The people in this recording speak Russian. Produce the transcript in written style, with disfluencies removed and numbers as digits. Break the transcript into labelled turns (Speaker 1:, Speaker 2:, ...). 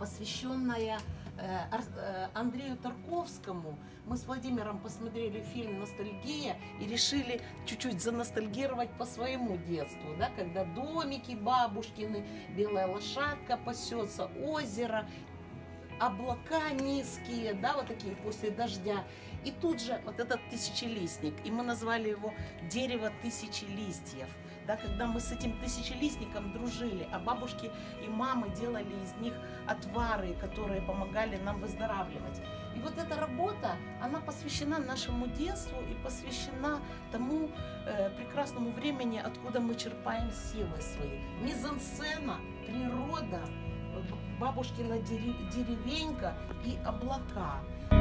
Speaker 1: посвященная Андрею Тарковскому. Мы с Владимиром посмотрели фильм «Ностальгия» и решили чуть-чуть заностальгировать по своему детству, да, когда домики бабушкины, белая лошадка пасется, озеро, облака низкие, да, вот такие после дождя. И тут же вот этот тысячелистник, и мы назвали его «Дерево тысячи листьев». Да, когда мы с этим тысячелистником дружили, а бабушки и мамы делали из них отвары, которые помогали нам выздоравливать. И вот эта работа, она посвящена нашему детству и посвящена тому прекрасному времени, откуда мы черпаем силы свои. Мизансцена, природа, бабушкина деревенька и облака.